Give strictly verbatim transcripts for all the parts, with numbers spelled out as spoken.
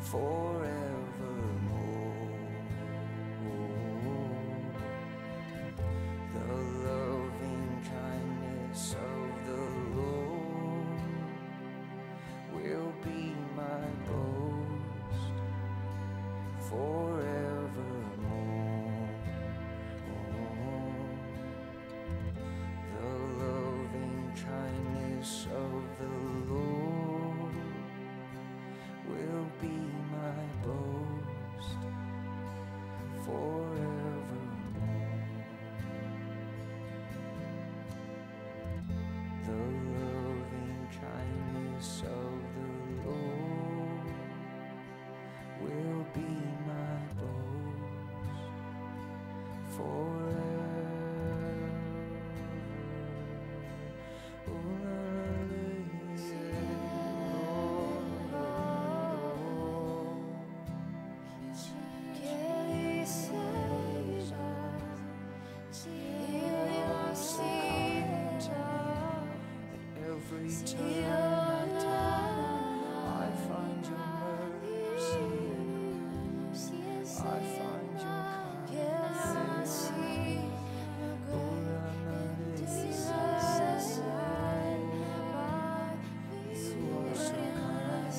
forevermore. The loving kindness of the Lord will be my boast forevermore. The loving kindness of the Lord will be my boast forevermore. The loving kindness of the Lord will be my boast forever. Every turn I find your mercy, I find your kindness. You are so kind.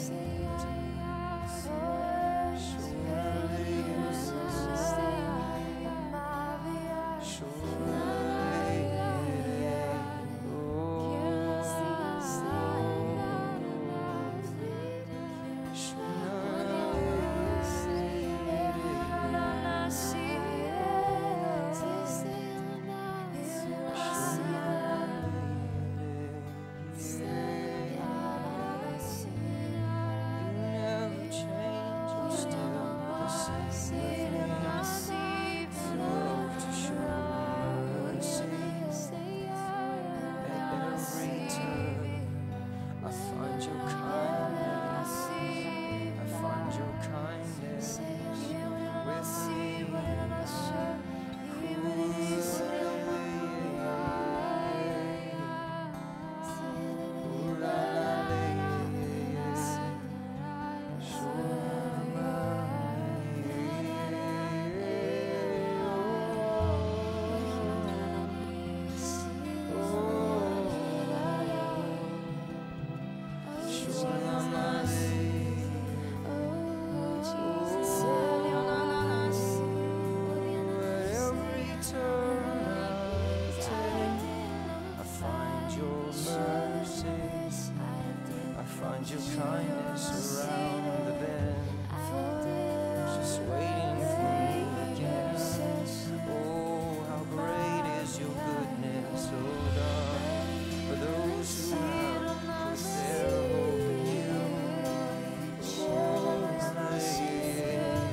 Find your kindness around the bend, just waiting for me again. Oh, how great is your goodness, oh God, for those who have put their hope in you. Oh, hallelujah.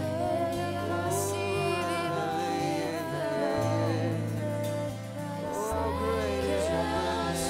Oh, how great is your goodness.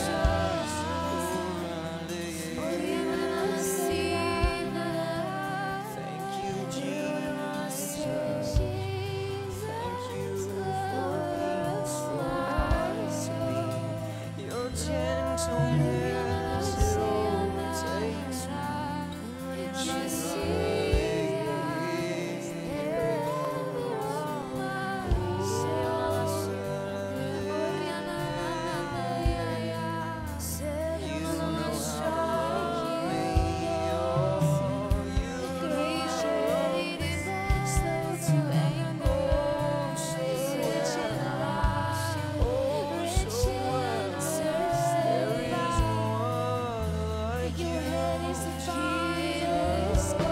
Your head is the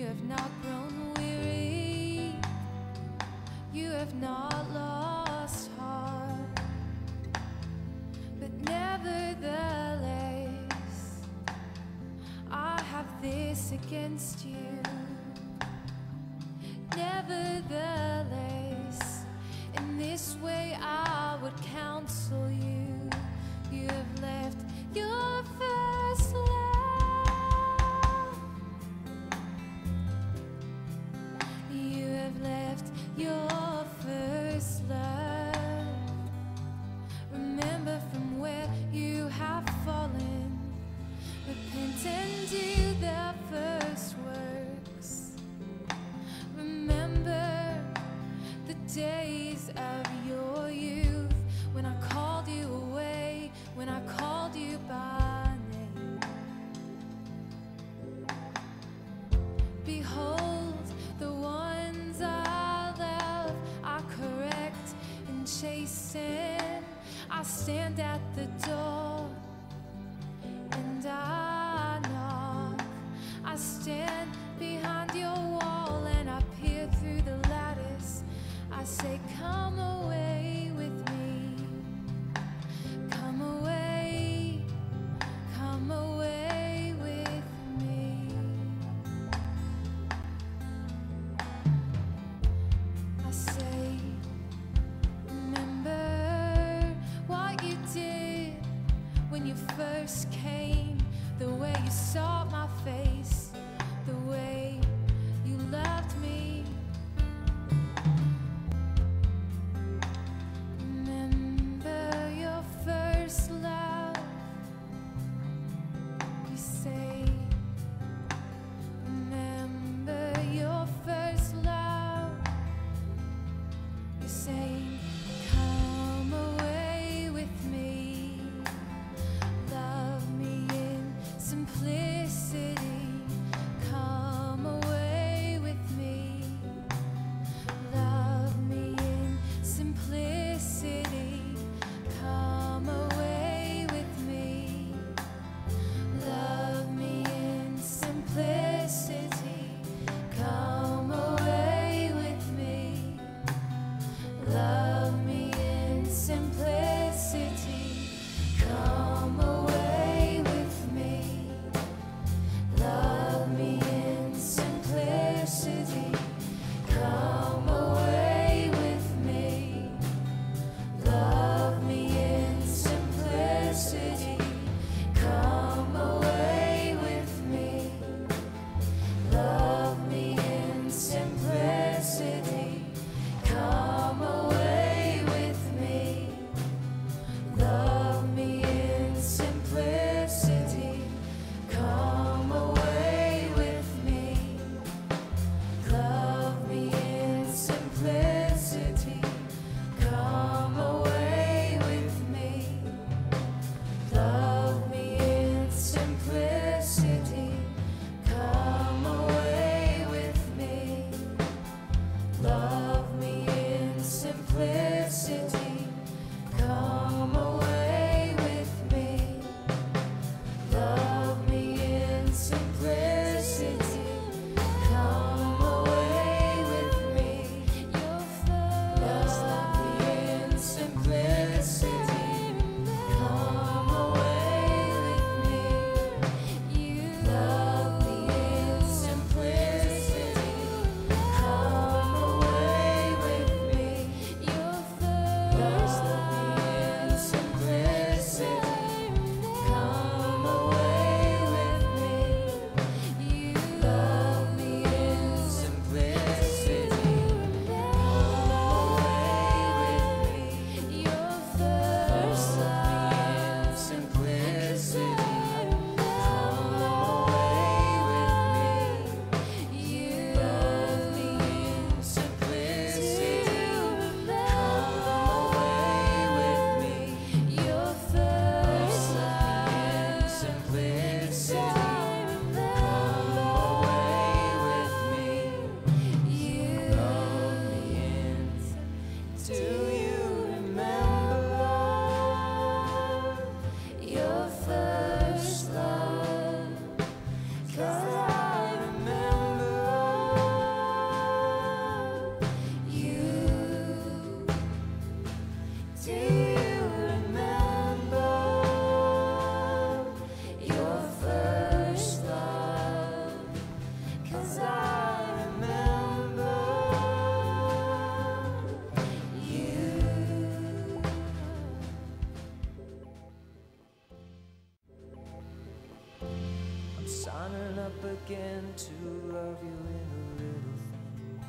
You have not grown weary, you have not lost heart, but nevertheless, I have this against you. Nevertheless, in this way I would counsel you. You have left your first love. You have left your first love. Remember from where you have fallen. Repent and do the first works. Remember the days of your youth, when I called you away, when I called you by name. Behold, the ones I love, I correct and chasten. I stand at the door and I knock. I stand behind your wall and I peer through the lattice. I say, come away with me. Come away, come away with me. I say, remember what you did when you first came, the way you saw my face, the way you loved me. Remember your first love. You say, remember your first love. You say, come away with me. Love me in simplicity. Come away with me. Love me in simplicity. Come away with me. Love me in simplicity. Come away with me. Love me in simplicity. Come away with me. Love me in simplicity. Come away with me. Love me in simplicity. Come away with me. Love me in simplicity. Come away with me. Love me in simplicity. Come away with me. Love again to love you in the little things.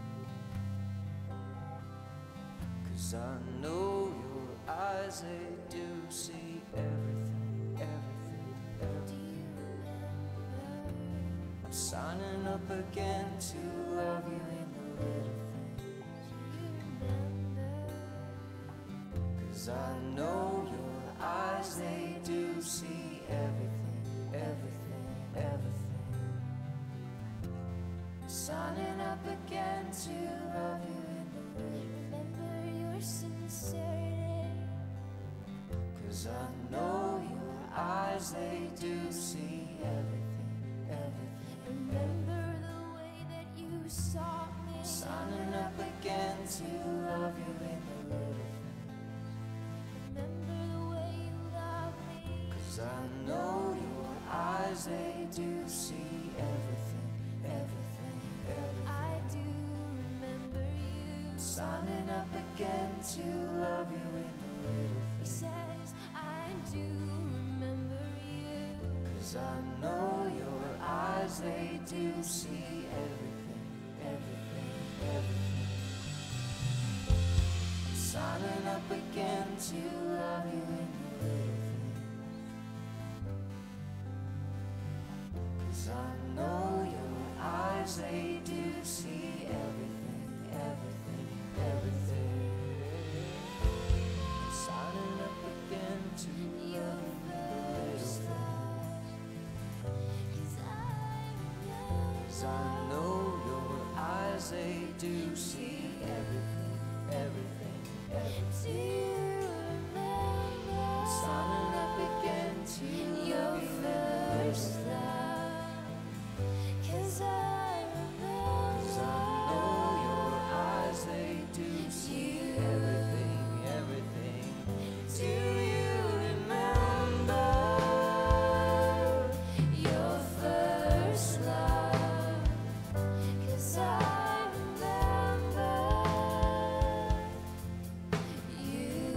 'Cause I know your eyes, they do see everything, everything, everything. I'm signing up again to love you in the little things. 'Cause I know your eyes, they do see everything, everything, everything. Signing up again to love you in the little. Remember your sincerity. 'Cause I know your eyes, they do see everything, everything. Remember the way that you saw me. Signing up again to love you in the little things. Remember the way you love me. 'Cause I know your eyes, they do see everything, everything, everything. I do remember you. Signing up again to love you in the little He things. says, I do remember you. 'Cause I know your eyes, they do see everything, everything, everything. Signing up again to love you in the little things. 'Cause I know your eyes, they do see everything, everything, everything. Signing up again to Your love you in the little first things. love. 'Cause I remember. 'Cause I know your eyes, they do see everything, everything, Do everything. you remember? Signing up again to Your love you in the first little things. love. 'Cause I remember. 'Cause I know your eyes, they do see everything, everything. Do you remember Your first love. 'Cause I remember you.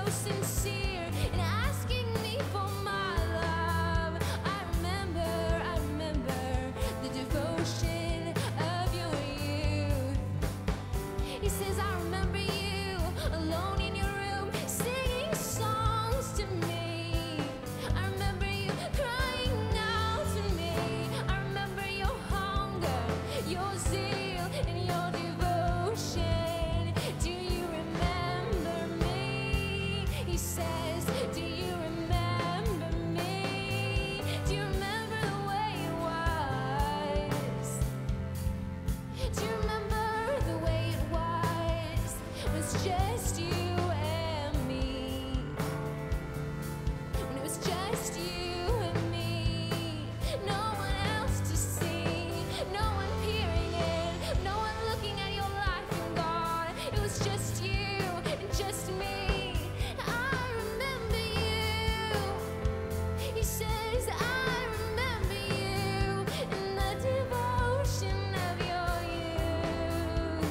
so sincere in asking me for my love. I remember, I remember the devotion of your youth. He says, I remember you alone in your room singing songs to me. I remember you crying out to me. I remember your hunger, your zeal, and your devotion. Do you remember me? He says, do you remember me? Do you remember the way it was? Do you remember the way it was? It was just you and me. When it was just you and me. No one else to see. No one peering in. No one looking at your life and God. It was just you and just me. I remember you. He says, I remember you in the devotion of your youth.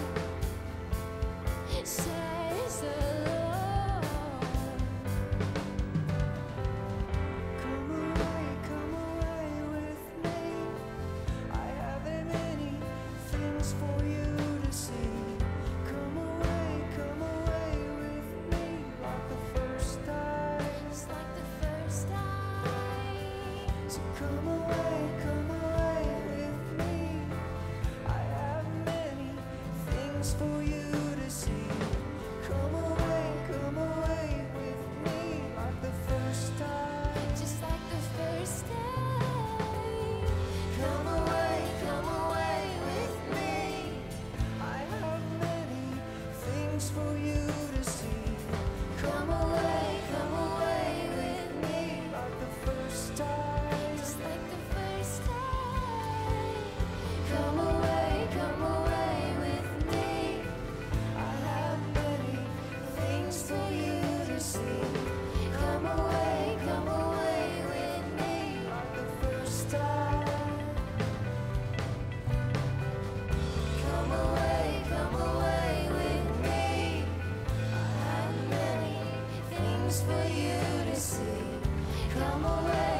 Says the Lord. Come away, come away with me. I have many things for you to see. Come away, come away with me like the first time. Just like the first time. So come away, come away with me. I have many things for you to see. Come away, come away with me like the first time. Just like the first time. Come away, come away with me. I have many things for you to see. Come away, come away with me like the first time. Just like the first time. Come away, come away with me. I have many things for you to see. Come away, come away with me like the first time. Come away, come away with me. I have many things for you to see. Come away.